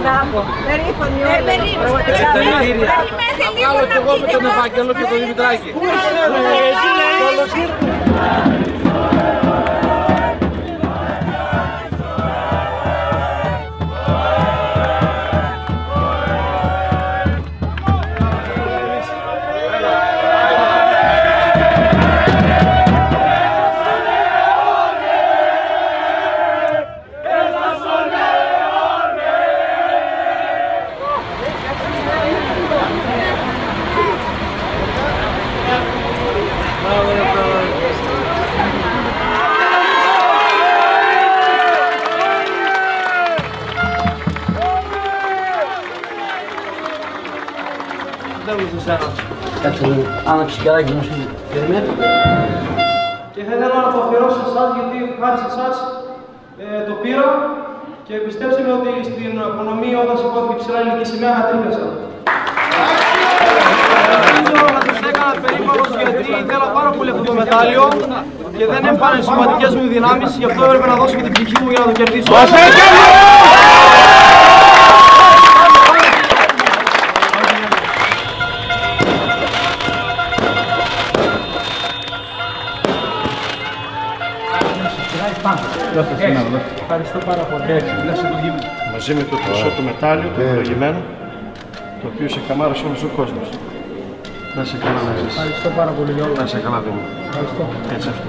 Μπράβο. Περήφανοι όλοι. Βγάλω κι εγώ με τον Ευάγγελο και τον Δημητράκη. Κάτσε λίγο, άναψε κεράκι μου στην περιμένει. Και θα ήθελα να το αφιερώσω σε εσάς, γιατί χάρη σε εσάς το πήρα και πιστέψτε με ότι στην απονομή όταν σηκώθηκε ψηλά ελληνική σημαία κατρίπιασα. Νομίζω να τους έκανα περήφανος γιατί ήθελα πάρα πολύ αυτό το μετάλλιο και δεν έμφανε στις σωματικές μου δυνάμεις, γι' αυτό έπρεπε να δώσω και την ψυχή μου για να το κερδίσω. Ευχαριστώ πάρα πολύ. Μαζί με το χρυσό του μετάλλιο, το ευλογημένο, το οποίο σε καμάρωσε όλος ο κόσμος. Να σε καλά να ζήσεις. Ευχαριστώ πάρα πολύ για όλα. Να σε καλά παιδί μου. Ευχαριστώ. Έτσι αυτό.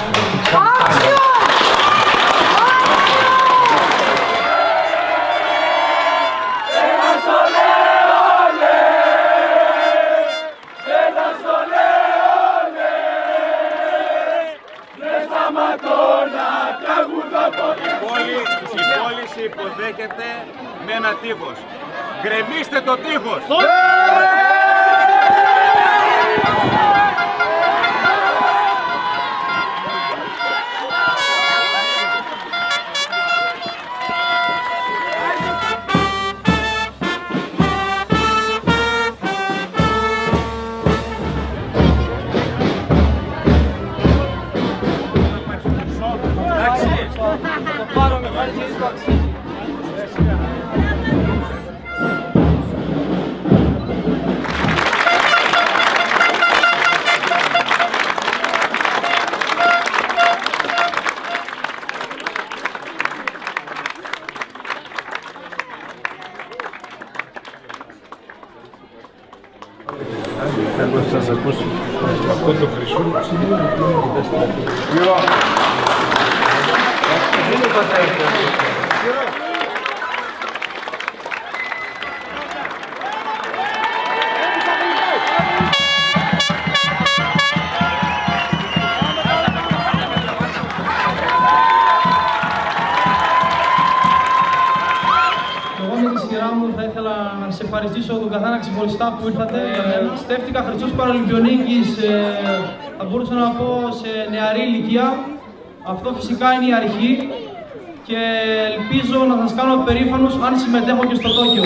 Η πόλη υποδέχεται με ένα τείχος. Γκρεμίστε το τείχος! Εγώ θα σας ακούσω. Αυτό το χρυσό. Θα ήθελα να σε ευχαριστήσω τον καθένα ξεχωριστά που ήρθατε. Στέφτηκα Χρυσός Παραλυμπιονίκης, θα μπορούσα να πω σε νεαρή ηλικία. Αυτό φυσικά είναι η αρχή και ελπίζω να σας κάνω περήφανος αν συμμετέχω και στο Τόκιο.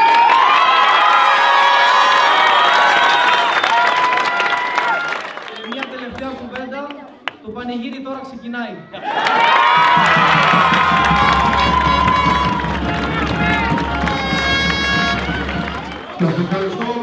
Και μια τελευταία κουβέντα, το πανηγύρι τώρα ξεκινάει. Σας ευχαριστώ.